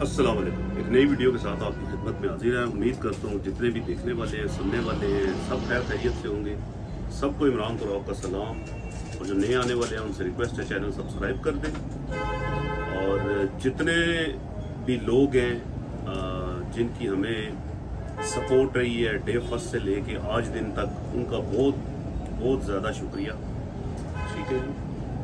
अस्सलाम वालेकुम। एक नई वीडियो के साथ आपकी खिदमत में हाजिर है। उम्मीद करता हूँ जितने भी देखने वाले हैं, सुनने वाले हैं, सब खैर खैरियत से होंगे। सबको इमरान तुराब का सलाम। और जो नए आने वाले हैं उनसे रिक्वेस्ट है चैनल सब्सक्राइब कर दें। और जितने भी लोग हैं जिनकी हमें सपोर्ट रही है डे फर्स्ट से लेके आज दिन तक, उनका बहुत बहुत ज़्यादा शुक्रिया। ठीक है जी।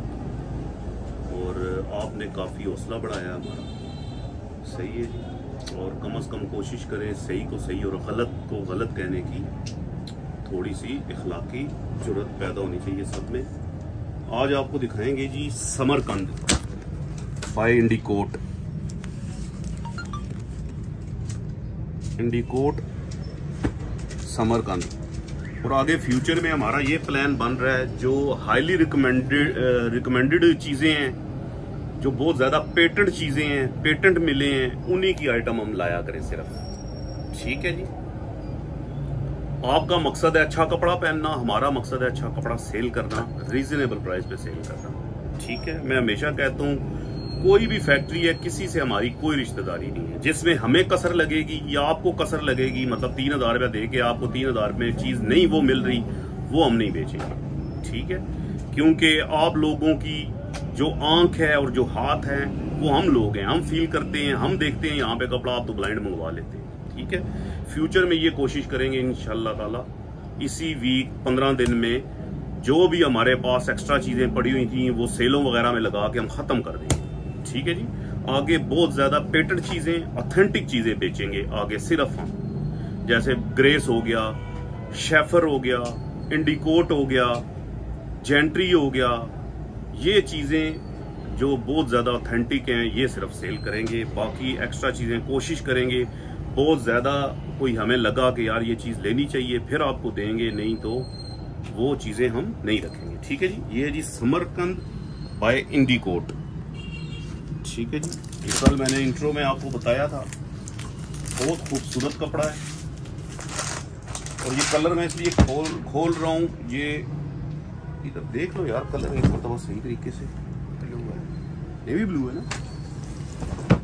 और आपने काफ़ी हौसला बढ़ाया हमारा, सही है जी। और कम से कम कोशिश करें सही को सही और गलत को गलत कहने की थोड़ी सी इखलाकी जुर्रत पैदा होनी चाहिए सब में। आज आपको दिखाएंगे जी Samarkand by Indicot. Indicot Samarkand. और आगे फ्यूचर में हमारा ये प्लान बन रहा है, जो हाईली रिकमेंडेड चीज़ें हैं, जो बहुत ज़्यादा पेटेंट चीज़ें हैं, पेटेंट मिले हैं, उन्हीं की आइटम हम लाया करें सिर्फ। ठीक है जी। आपका मकसद है अच्छा कपड़ा पहनना, हमारा मकसद है अच्छा कपड़ा सेल करना, रीजनेबल प्राइस पे सेल करना। ठीक है। मैं हमेशा कहता हूँ कोई भी फैक्ट्री है, किसी से हमारी कोई रिश्तेदारी नहीं है। जिसमें हमें कसर लगेगी या आपको कसर लगेगी, मतलब 3000 रुपया दे के आपको 3000 में चीज़ नहीं वो मिल रही, वो हम नहीं बेचेंगे। ठीक है। क्योंकि आप लोगों की जो आंख है और जो हाथ है वो हम लोग हैं, हम फील करते हैं, हम देखते हैं यहाँ पे कपड़ा, आप तो ब्लाइंड मंगवा लेते हैं। ठीक है। फ्यूचर में ये कोशिश करेंगे इंशाल्लाह ताला, इसी वीक 15 दिन में जो भी हमारे पास एक्स्ट्रा चीजें पड़ी हुई थी वो सेलों वगैरह में लगा के हम खत्म कर देंगे। ठीक है जी। आगे बहुत ज्यादा पेटेंट चीजें, ऑथेंटिक चीजें बेचेंगे आगे सिर्फ हम, जैसे ग्रेस हो गया, शेफर हो गया, इंडिकोट हो गया, जेंट्री हो गया। ये चीजें जो बहुत ज्यादा ऑथेंटिक हैं ये सिर्फ सेल करेंगे। बाकी एक्स्ट्रा चीजें कोशिश करेंगे, बहुत ज्यादा कोई हमें लगा कि यार ये चीज लेनी चाहिए फिर आपको देंगे, नहीं तो वो चीजें हम नहीं रखेंगे। ठीक है जी। ये है जी समरकंद बाय इंडिकोट। ठीक है जी। ये कल मैंने इंट्रो में आपको बताया था, बहुत खूबसूरत कपड़ा है। और ये कलर मैं इसलिए खोल रहा हूँ, ये इधर देख लो यार, कलर एक मरतबा सही तरीके से ब्लू है, नेवी ब्लू है ना,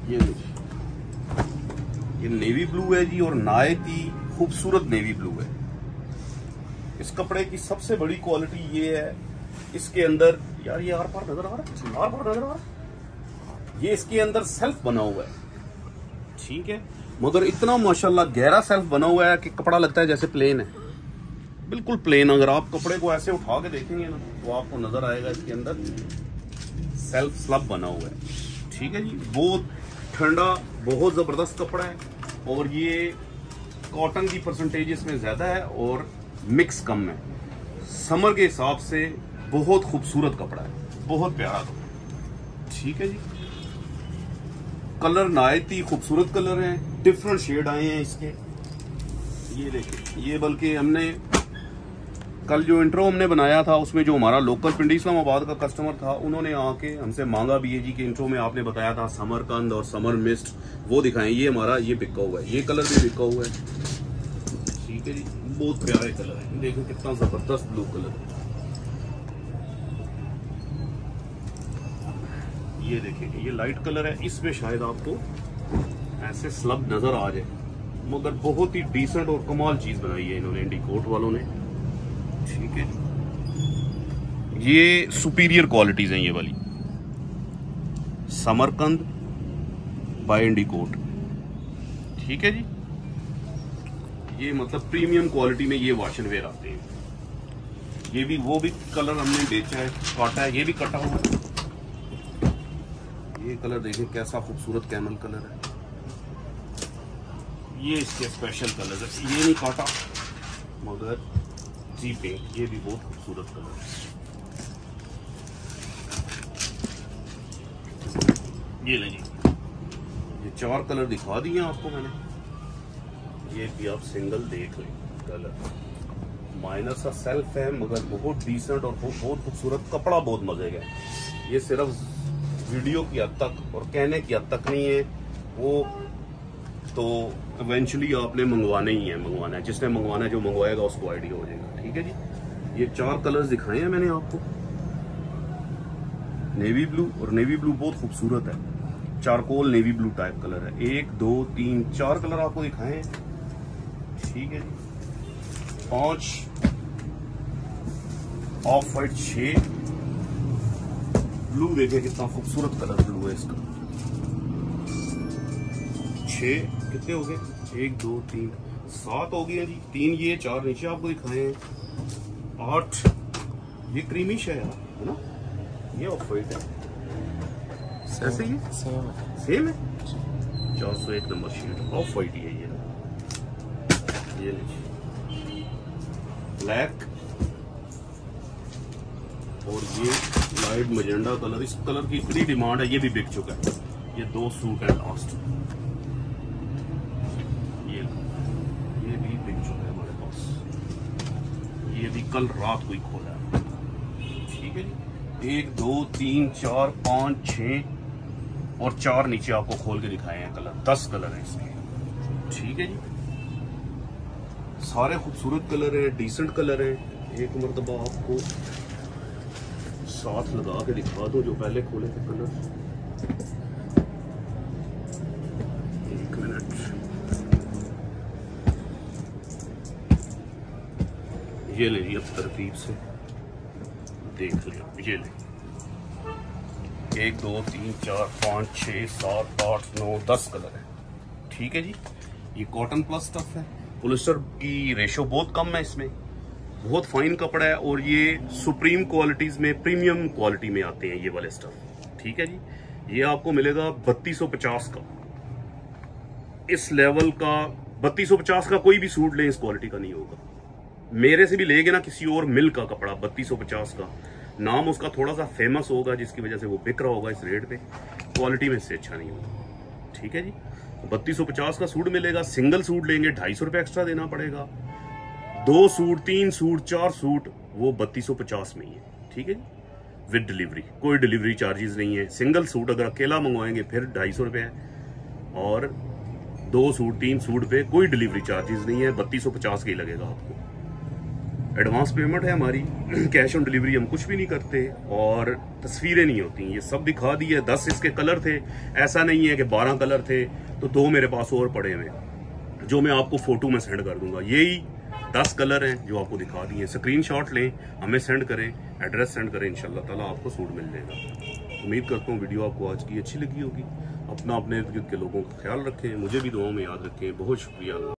ये नेवी ब्लू है जी। और नायत ही खूबसूरत नेवी ब्लू है। इस कपड़े की सबसे बड़ी क्वालिटी ये है, इसके अंदर यार ये आर पार नजर आ रहा है, आर पार नजर आ रहा है, ये इसके अंदर सेल्फ बना हुआ है। ठीक है। मगर इतना माशाल्लाह गहरा सेल्फ बना हुआ है कि कपड़ा लगता है जैसे प्लेन है, बिल्कुल प्लेन। अगर आप कपड़े को ऐसे उठा के देखेंगे ना तो आपको नजर आएगा इसके अंदर सेल्फ स्लब बना हुआ है। ठीक है जी। बहुत ठंडा, बहुत जबरदस्त कपड़ा है। और ये कॉटन की परसेंटेज इसमें ज्यादा है और मिक्स कम है। समर के हिसाब से बहुत खूबसूरत कपड़ा है, बहुत प्यारा कपड़ा। ठीक है जी। कलर नायत ही खूबसूरत कलर है, डिफरेंट शेड आए हैं इसके। ये देखिए, ये बल्कि हमने कल जो इंट्रो हमने बनाया था उसमें जो हमारा लोकल पिंडी इस्लामाबाद का कस्टमर था, उन्होंने आके हमसे मांगा भी है जी कि इंट्रो में आपने बताया था समरकंद और समर मिस्ट वो दिखाएं। ये हमारा ये बिका हुआ है, ये कलर भी बिका हुआ है। ठीक है जी। बहुत प्यारे कलर है, देखो कितना जबरदस्त ब्लू कलर है। ये देखिए, ये लाइट कलर है, इसमें शायद आपको ऐसे स्लब नजर आ जाए, मगर बहुत ही डिसेंट और कमाल चीज बनाई है इन्होंने, इंडिकोट वालों ने। ठीक है। ये सुपीरियर क्वालिटीज हैं ये वाली, समरकंद बाय इंडिकोट। ठीक है जी। ये मतलब प्रीमियम क्वालिटी में ये वॉशन वेयर आते हैं। ये भी वो भी कलर हमने बेचा है, काटा है, ये भी कटा हुआ है। ये कलर देखें कैसा खूबसूरत कैमल कलर है। ये इसके स्पेशल कलर है, ये नहीं काटा मगर जी पिंक, ये भी बहुत खूबसूरत कलर है। ये ले जी, ये 4 कलर दिखा दिए आपको मैंने, ये भी आप सिंगल देख लें। कलर माइनर सा सेल्फ है मगर बहुत डिसेंट और बहुत खूबसूरत कपड़ा, बहुत मजे का है। ये सिर्फ वीडियो की हद तक और कहने की हद तक नहीं है, वो तो इवेंचुअली आपने मंगवाना ही है, मंगवाना है। जिसने मंगवाना है, जो मंगवाएगा उसको आइडिया हो जाएगा। ठीक है जी। ये 4 कलर्स दिखाए हैं मैंने आपको, नेवी ब्लू, और नेवी ब्लू बहुत खूबसूरत है। Charcoal navy blue type colour है। 1 2 3 4 कलर आपको दिखाएं, ठीक है जी। 5 ऑफ वाइट, 6 ब्लू, देखिए कितना खूबसूरत कलर ब्लू है इसका। 6 कितने हो गए? 1 2 3 7 हो गए जी। 3 ये, 4 नीचे आपको दिखाए हैं। 8 ये क्रीमिश है यार, है ना? ये ऑफ वाइट है, ऐसे ही सेम है। 401 नंबर शीट ऑफ वाइट है ये लीजिए। ब्लैक और ये लाइट मजेंडा कलर, इस कलर की इतनी डिमांड है, ये भी बिक चुका है। ये 2 सूट है लास्ट, ये भी बिक चुका है हमारे पास। ये भी कल रात को ही खोला है, ठीक है जी। 1 2 3 4 5 6 और 4 नीचे आपको खोल के दिखाए हैं कलर। 10 कलर है इसके, ठीक है जी। सारे खूबसूरत कलर हैं, डिसेंट कलर हैं। एक मरतबा आपको साथ लगा के दिखा दो जो पहले खोले थे कलर। 1 मिनट, ये ले जी, अब तरतीब से देख लिया। ये ले 1 2 3 4 5 6 7 8 9 10 कलर है, ठीक है जी। ये कॉटन प्लस स्टफ है, पॉलिस्टर की रेशो बहुत कम है इसमें, बहुत फाइन कपड़ा है और ये सुप्रीम क्वालिटीज में, प्रीमियम क्वालिटी में आते हैं ये वाले स्टफ, ठीक है जी। ये आपको मिलेगा 3250 का। इस लेवल का 3250 का कोई भी सूट ले इस क्वालिटी का नहीं होगा। मेरे से भी लेगे ना किसी और मिल का कपड़ा 3250 का, नाम उसका थोड़ा सा फेमस होगा जिसकी वजह से वो बिक रहा होगा इस रेट पे, क्वालिटी में इससे अच्छा नहीं होगा, ठीक है जी। 3250 का सूट मिलेगा। सिंगल सूट लेंगे 250 रुपये एक्स्ट्रा देना पड़ेगा। 2 सूट 3 सूट 4 सूट वो 3250 में ही है, ठीक है जी, विद डिलीवरी। कोई डिलीवरी चार्जेस नहीं है। सिंगल सूट अगर अकेला मंगवाएंगे फिर 250 रुपये है, और 2 सूट 3 सूट पे कोई डिलीवरी चार्जेस नहीं है, 3250 का ही लगेगा आपको। एडवांस पेमेंट है हमारी, कैश ऑन डिलीवरी हम कुछ भी नहीं करते, और तस्वीरें नहीं होती। ये सब दिखा दी है। 10 इसके कलर थे, ऐसा नहीं है कि 12 कलर थे तो 2 मेरे पास और पड़े हुए जो मैं आपको फोटो में सेंड कर दूंगा। यही 10 कलर हैं जो आपको दिखा दिए। स्क्रीनशॉट लें, हमें सेंड करें, एड्रेस सेंड करें, इंशाल्लाह ताला आपको सूट मिल जाएगा। उम्मीद करता हूँ वीडियो आपको आज की अच्छी लगी होगी। अपना अपने इर्द गिर्द के लोगों का ख्याल रखें, मुझे भी दुआओं में याद रखें। बहुत शुक्रिया।